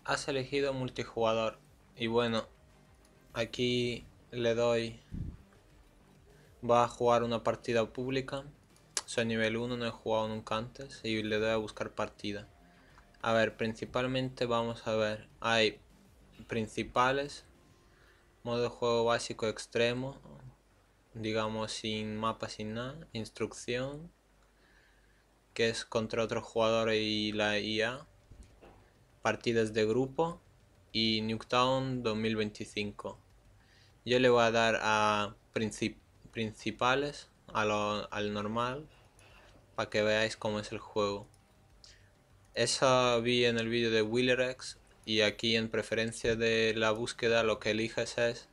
has elegido multijugador. Y bueno, aquí le doy. Va a jugar una partida pública. Soy nivel 1, no he jugado nunca antes. Y le doy a buscar partida. A ver, principalmente vamos a ver. Hay principales. Modo de juego básico extremo. Digamos sin mapa, sin nada. Instrucción. Que es contra otros jugadores y la IA. Partidas de grupo. Y Nuketown 2025. Yo le voy a dar a principales, al normal, para que veáis cómo es el juego. Eso vi en el vídeo de WillerX, y aquí en preferencia de la búsqueda lo que eliges es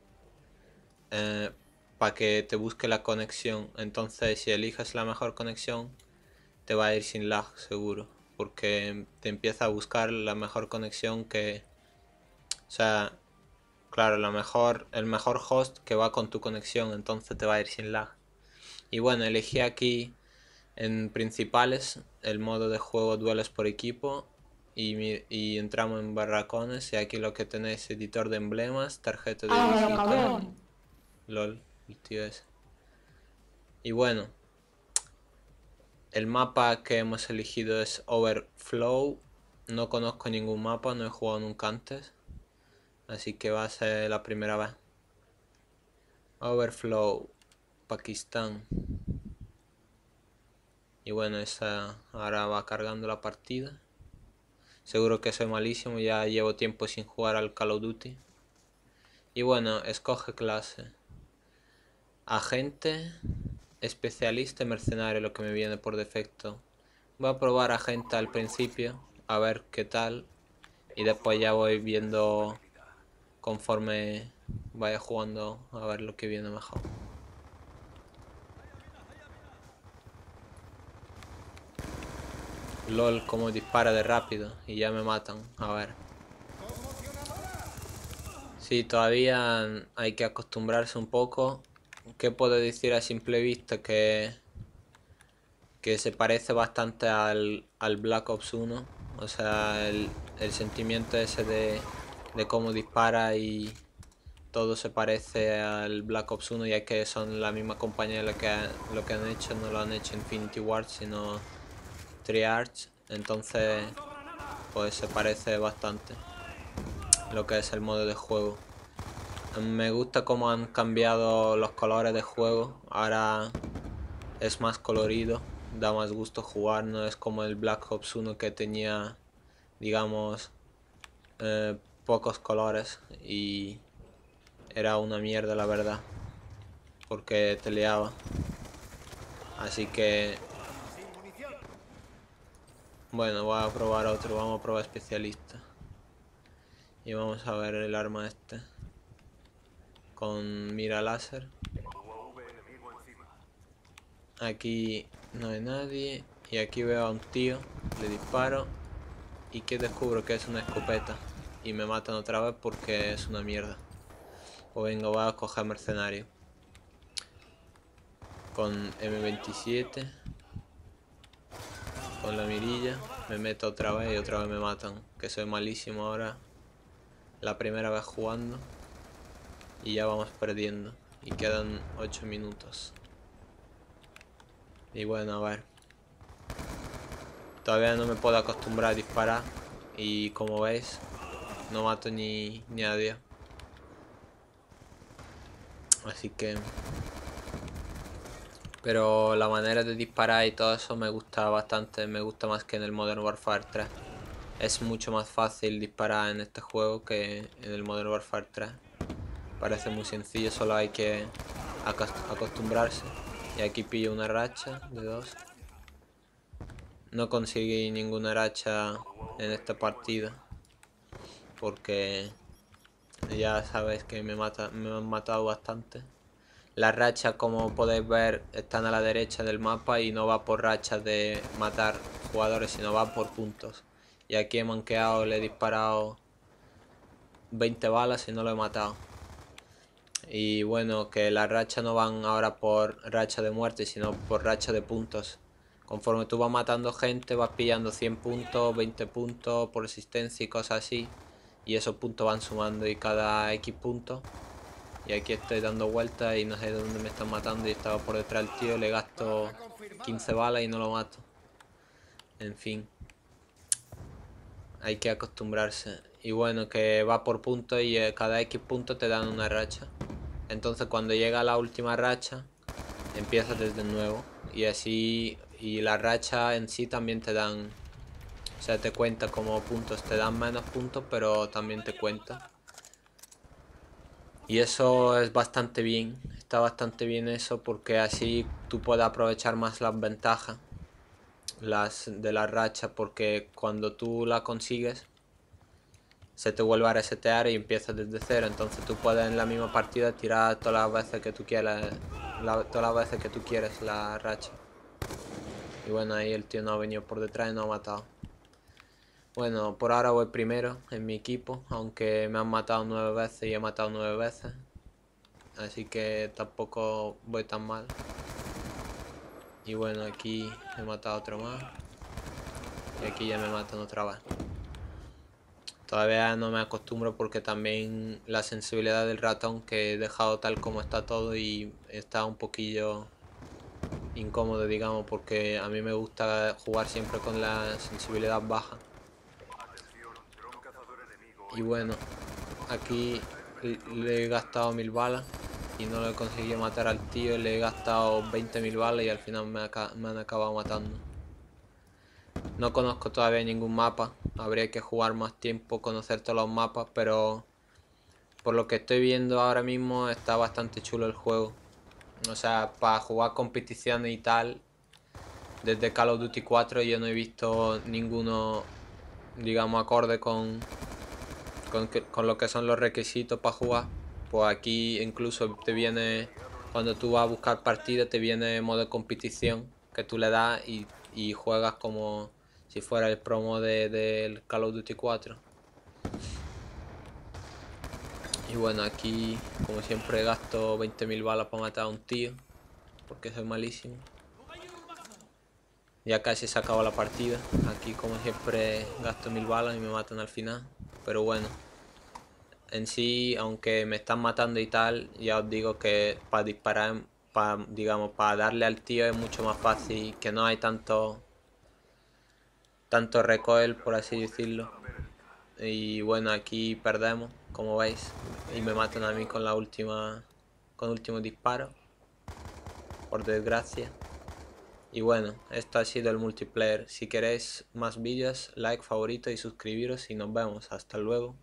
para que te busque la conexión. Entonces si eliges la mejor conexión te va a ir sin lag seguro, porque te empieza a buscar la mejor conexión que... O sea, claro, el mejor host que va con tu conexión, entonces te va a ir sin lag. Y bueno, elegí aquí en principales el modo de juego duelos por equipo y entramos en barracones, y aquí lo que tenéis: editor de emblemas, tarjeta de visita, lol, el tío ese. Y bueno, el mapa que hemos elegido es Overflow. No conozco ningún mapa, no he jugado nunca antes, así que va a ser la primera vez. Overflow, Pakistán. Y bueno, esa ahora va cargando la partida. Seguro que soy malísimo, ya llevo tiempo sin jugar al Call of Duty. Y bueno, escoge clase. Agente, especialista y mercenario, lo que me viene por defecto. Voy a probar agente al principio, a ver qué tal. Y después ya voy viendo conforme vaya jugando, a ver lo que viene mejor. LOL, como dispara de rápido y ya me matan. A ver. Sí, todavía hay que acostumbrarse un poco. ¿Qué puedo decir a simple vista? Que se parece bastante al Black Ops 1. O sea, el sentimiento ese de cómo dispara y todo se parece al Black Ops 1, ya que son la misma compañía lo que han hecho. No lo han hecho Infinity Ward, sino Treyarch. Entonces, pues se parece bastante lo que es el modo de juego. Me gusta cómo han cambiado los colores de juego. Ahora es más colorido, da más gusto jugar. No es como el Black Ops 1 que tenía, digamos, pocos colores y era una mierda, la verdad, porque te liaba. Así que bueno, voy a probar otro. Vamos a probar especialista y vamos a ver el arma este con mira láser. Aquí no hay nadie y aquí veo a un tío, le disparo y que descubro que es una escopeta y me matan otra vez porque es una mierda. O venga, voy a coger mercenario con M27, con la mirilla, me meto otra vez y otra vez me matan, que soy malísimo ahora, la primera vez jugando, y ya vamos perdiendo y quedan 8 minutos. Y bueno, a ver, todavía no me puedo acostumbrar a disparar y como veis no mato ni a Dios. Así que... Pero la manera de disparar y todo eso me gusta bastante, me gusta más que en el Modern Warfare 3. Es mucho más fácil disparar en este juego que en el Modern Warfare 3. Parece muy sencillo, solo hay que acostumbrarse. Y aquí pillo una racha de 2. No conseguí ninguna racha en esta partida, porque ya sabéis que me han matado bastante. Las rachas, como podéis ver, están a la derecha del mapa y no va por rachas de matar jugadores, sino va por puntos. Y aquí he manqueado, le he disparado 20 balas y no lo he matado. Y bueno, que las rachas no van ahora por racha de muerte, sino por racha de puntos. Conforme tú vas matando gente, vas pillando 100 puntos, 20 puntos por resistencia y cosas así. y esos puntos van sumando y cada X puntos. Y aquí estoy dando vueltas y no sé de dónde me están matando y estaba por detrás del tío, le gasto 15 balas y no lo mato. En fin, hay que acostumbrarse. Y bueno, que va por puntos y cada X puntos te dan una racha. Entonces cuando llega la última racha, empiezas desde nuevo. Y así, y la racha en sí también te dan, o sea, te cuenta como puntos, te dan menos puntos, pero también te cuenta. Y eso es bastante bien, está bastante bien eso, porque así tú puedes aprovechar más las ventajas de la racha, porque cuando tú la consigues se te vuelve a resetear y empiezas desde cero. Entonces tú puedes en la misma partida tirar todas las veces que tú quieras, la racha. Y bueno, ahí el tío no ha venido por detrás y no ha matado. Bueno, por ahora voy primero en mi equipo, aunque me han matado 9 veces y he matado 9 veces. Así que tampoco voy tan mal. Y bueno, aquí he matado otro más. Y aquí ya me matan otra vez. Todavía no me acostumbro porque también la sensibilidad del ratón, que he dejado tal como está todo, y está un poquillo incómodo, digamos, porque a mí me gusta jugar siempre con la sensibilidad baja. Y bueno, aquí le he gastado 1000 balas y no lo he conseguido matar al tío. Le he gastado 20.000 balas y al final me han acabado matando. No conozco todavía ningún mapa, habría que jugar más tiempo, conocer todos los mapas, pero por lo que estoy viendo ahora mismo está bastante chulo el juego. O sea, para jugar competiciones y tal, desde Call of Duty 4 yo no he visto ninguno, digamos, acorde con lo que son los requisitos para jugar. Pues aquí incluso te viene, cuando tú vas a buscar partida, te viene modo competición, que tú le das y juegas como si fuera el promo del Call of Duty 4. Y bueno, aquí como siempre gasto 20.000 balas para matar a un tío, porque soy malísimo. Ya casi se acabó la partida. Aquí como siempre gasto 1000 balas y me matan al final. Pero bueno, en sí, aunque me están matando y tal, ya os digo que para disparar, digamos, para darle al tío es mucho más fácil, que no hay tanto recoil, por así decirlo. Y bueno, aquí perdemos, como veis, y me matan a mí con el último disparo, por desgracia. Y bueno, esto ha sido el multiplayer. Si queréis más vídeos, like, favorito y suscribiros, y nos vemos. Hasta luego.